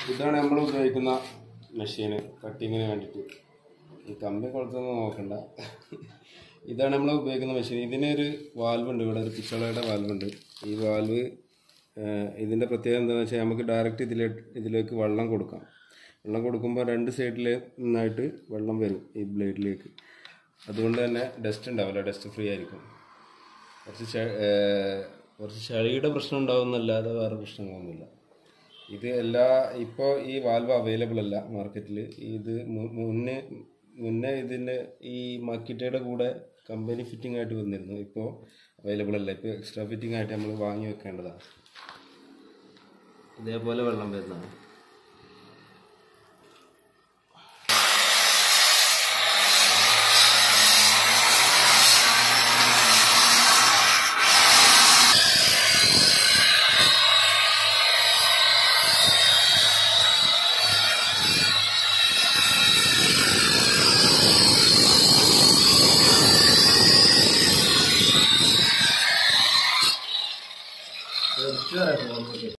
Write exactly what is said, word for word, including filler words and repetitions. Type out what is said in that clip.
ഇതാണ് നമ്മൾ ഉപയോഗിക്കുന്ന മെഷീൻ കട്ടിങ്ങിന് വേണ്ടിയിട്ട്. ഈ കമ്പി കൊളുത്തൊന്നും നോക്കണ്ട. ഇതാണ് നമ്മൾ ഉപയോഗിക്കുന്ന മെഷീൻ. ഇതിനൊരു വാൽവ് ഉണ്ട്, ഇവിടെ ഒരു പിച്ചളയുടെ വാൽവ് ഉണ്ട്. ഈ വാൽവ് ഇതിൻ്റെ പ്രത്യേകത എന്താണെന്ന് വെച്ചാൽ നമുക്ക് ഡയറക്റ്റ് ഇതിലേ ഇതിലേക്ക് വെള്ളം കൊടുക്കാം. വെള്ളം കൊടുക്കുമ്പോൾ രണ്ട് സൈഡിൽ നിന്നായിട്ട് വെള്ളം വരും ഈ ബ്ലേഡിലേക്ക്. അതുകൊണ്ട് തന്നെ ഡസ്റ്റ് ഉണ്ടാവില്ല, ഡസ്റ്റ് ഫ്രീ ആയിരിക്കും. കുറച്ച് കുറച്ച് ചളിയുടെ പ്രശ്നം ഉണ്ടാവുന്നല്ലാതെ വേറെ പ്രശ്നങ്ങളൊന്നുമില്ല. ഇത് എല്ലാ ഇപ്പോൾ ഈ വാൽവ് അവൈലബിൾ അല്ല മാർക്കറ്റിൽ. ഇത് മുന്നേ മുന്നേ ഇതിൻ്റെ ഈ മക്കിറ്റയുടെ കൂടെ കമ്പനി ഫിറ്റിംഗ് ആയിട്ട് വന്നിരുന്നു. ഇപ്പോൾ അവൈലബിൾ അല്ല. ഇപ്പോൾ എക്സ്ട്രാ ഫിറ്റിംഗ് ആയിട്ട് നമ്മൾ വാങ്ങി വെക്കേണ്ടതാണ്. ഇതേപോലെ വെള്ളം വരുന്നതാണ്. Sure,